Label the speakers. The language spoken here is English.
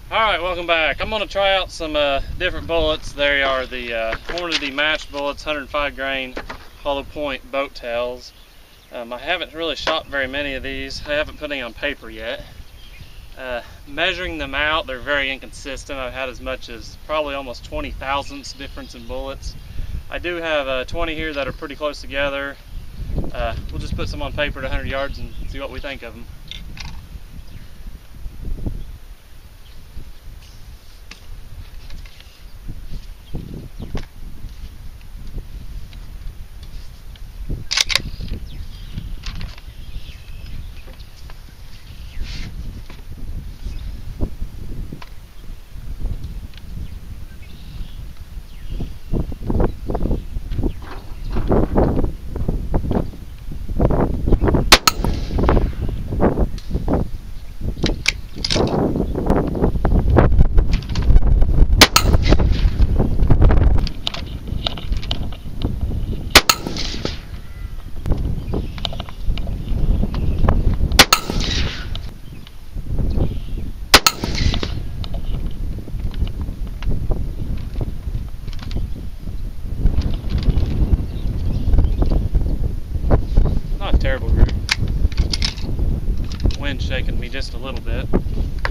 Speaker 1: Alright, welcome back. I'm going to try out some different bullets. They are the Hornady matched bullets, 105 grain hollow point boat tails. I haven't really shot very many of these. I haven't put any on paper yet. Measuring them out, they're very inconsistent. I've had as much as probably almost 20 thousandths difference in bullets. I do have 20 here that are pretty close together. We'll just put some on paper at 100 yards and see what we think of them. Terrible group. Wind shaking me just a little bit.